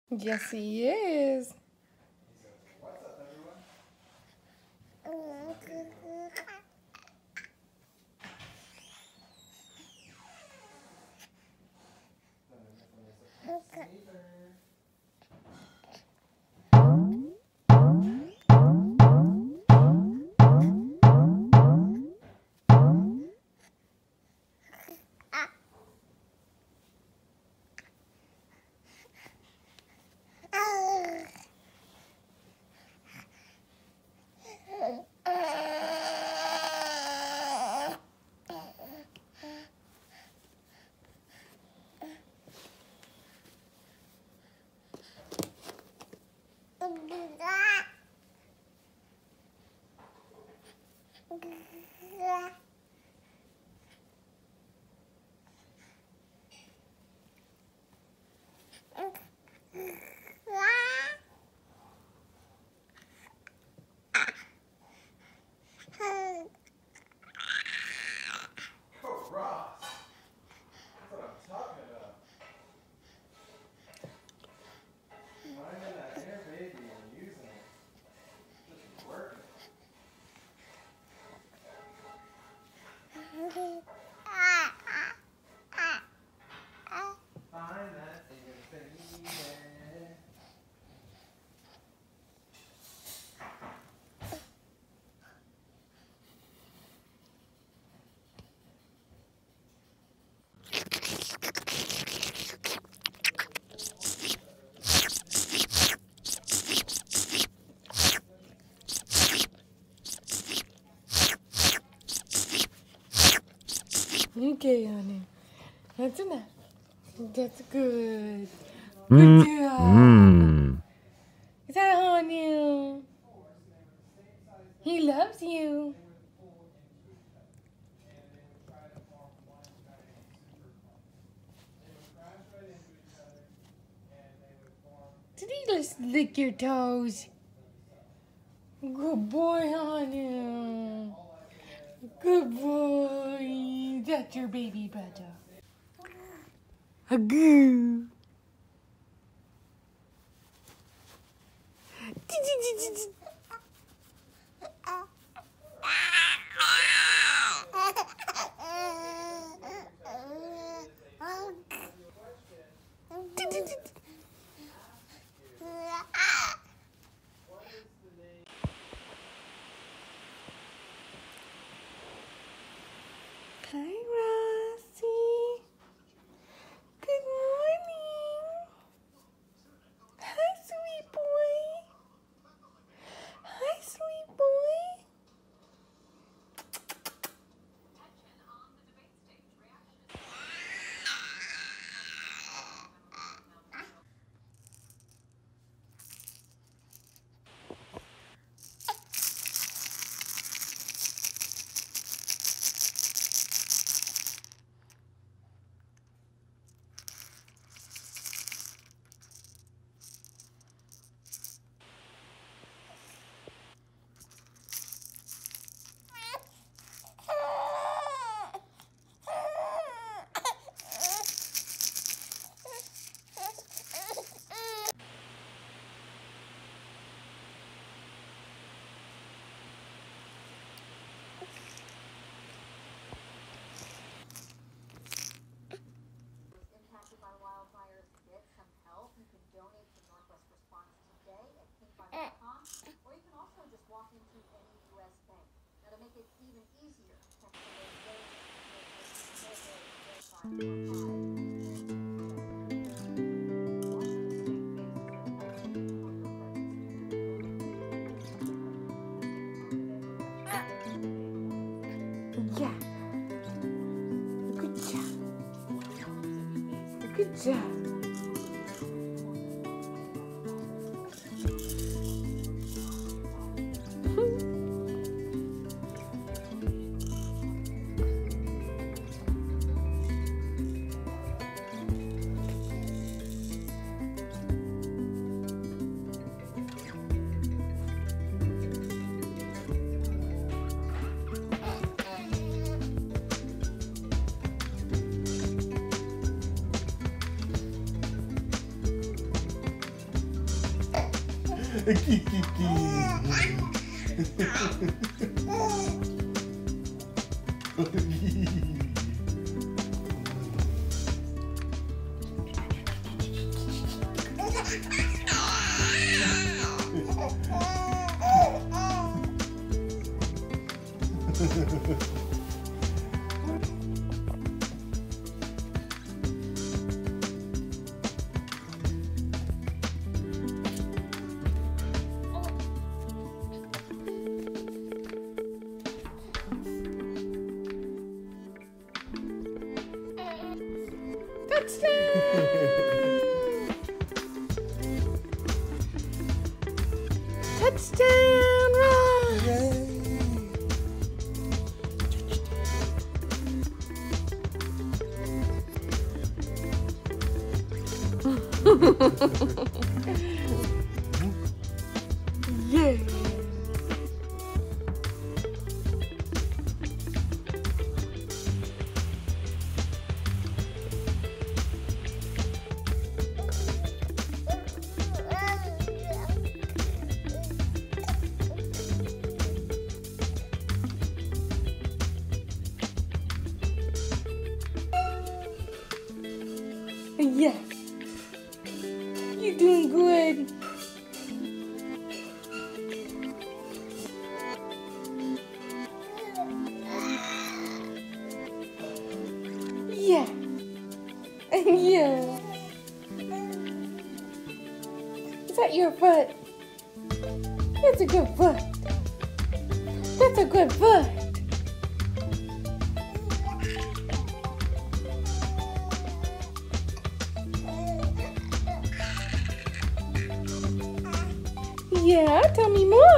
Yes, he is. Oh, Ross. That's what I'm talking about. Finding that air baby and using it. Just working. Find that air baby. Okay, honey. That's enough. That's good. Good job. Is that honey? He loves you. Did he just lick your toes? Good boy, honey. Good boy. That's your baby brother. A goo. Hi, Rossi. Good morning. Hi, sweet boy. Hi, sweet boy. Impacted by wildfires, get some help. You can donate to Northwest Response today at pinkfire.com, or you can also just walk into any U.S. bank. Now, to make it even easier, text the word Yeah. Good job. Good job. Touchdown, Ross! Yeah. Yes. You're doing good. Yeah. Yeah. Is that your foot? That's a good foot. That's a good foot. Yeah, tell me more.